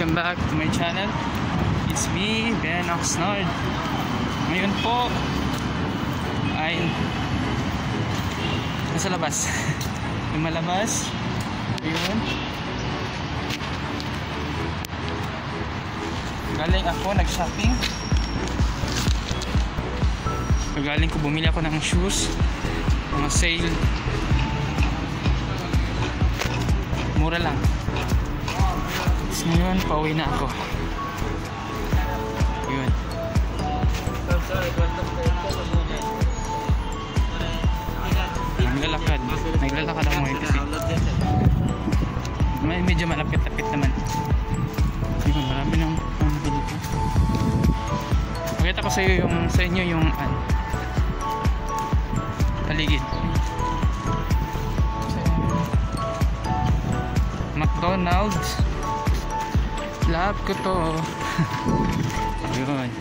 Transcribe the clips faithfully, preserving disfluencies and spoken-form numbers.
welcome back to my channel. It's me, Ben Oxnard. Ngayon po ay nasa labas. Yung malabas. Ayun. Galing ako nag-shopping. Galing ko bumili ako ng shoes, mga sale, mura lang. Tapos ngayon pauwi na ako. Yun. Naglalakad Naglalakad ako ngayon kasi may medyo malapit-lapit naman. Yun, marami nang nabili ko. Pakita ko sa iyo yung sa inyo yung ano, paligid. McDonald's, love ko to. Yun.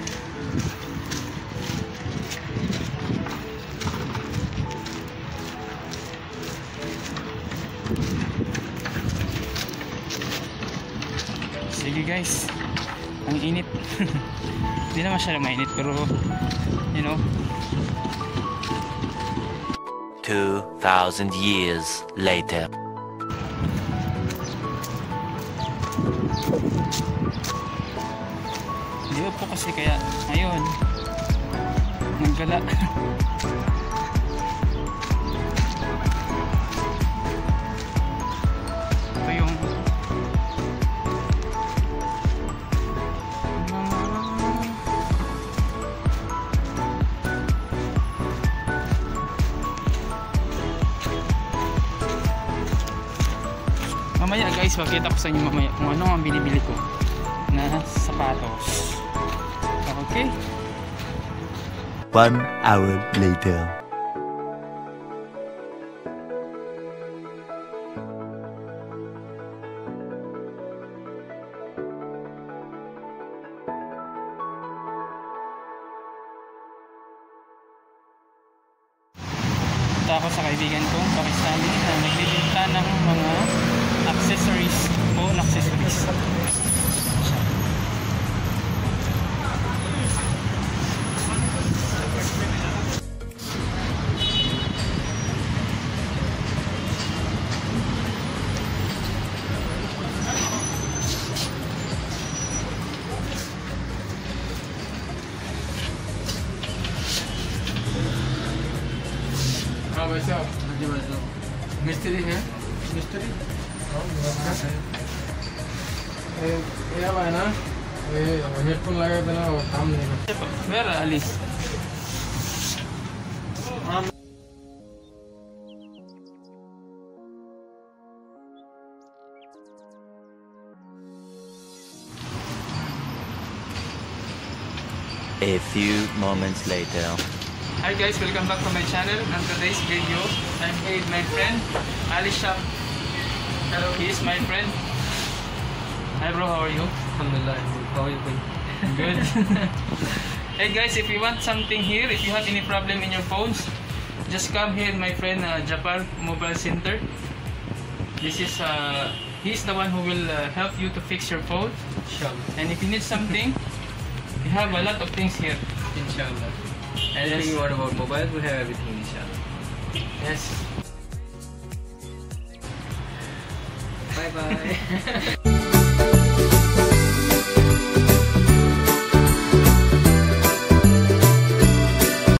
Sige guys, ang init. Hindi naman siya mainit pero you know, two thousand years later. Hindi po kasi kaya ngayon naggala. Ito yung mamaya guys, makita ko sa inyo mamaya kung ano ang binibili ko na sapatos. Okay? One hour later. Punta ako sa kaibigan kong Pakistani na nagbibenta ng mga accessories, phone accessories. हाँ वैसे आप जी वैसे मिस्त्री हैं मिस्त्री हाँ नमस्कार ये ये अब है ना ये हेडफोन लगाए बिना काम नहीं करता Where Alice? A few moments later. Hi guys, welcome back to my channel. On today's video, I'm here with my friend Ali Shop. Hello, he is my friend. Hi bro, how are you? Alhamdulillah, how are you doing? Good. Hey guys, if you want something here, if you have any problem in your phones, just come here, my friend uh, Japar Mobile Center. This is uh, he's the one who will uh, help you to fix your phone. Inshallah. And if you need something, we have a lot of things here. Inshallah. Yes. Anything you want about mobile, we have everything. Inshallah. Yes. Bye bye.